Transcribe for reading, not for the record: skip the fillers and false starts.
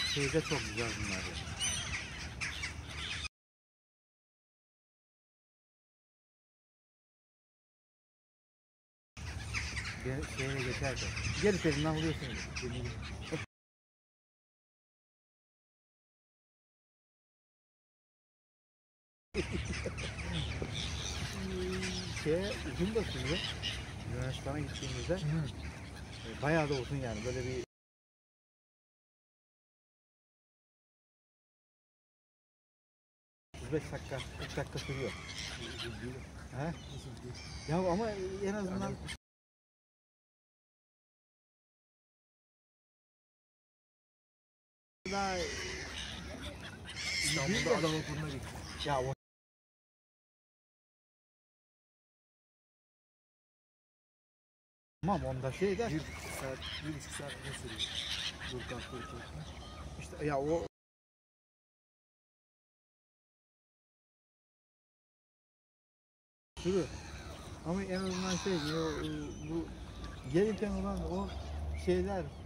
Şeyde çok güzel bunlar ya. Şeye geçerken. Gel üzerinden vuruyorsun. Uzun da sürüyor. Yunanistan'a gittiğimizde bayağı da uzun yani böyle bir 35 dakika, 40 dakika sürüyor. He? Ya ama en azından daha İstanbul'da adam okuluna gittim. ya o tamam onda şey der. 1,5 saat, 1,5 saat ne sürüyor? Burkan Türkiye. İşte ya o sürü. Ama en azından şey bu gelirken olan o şeyler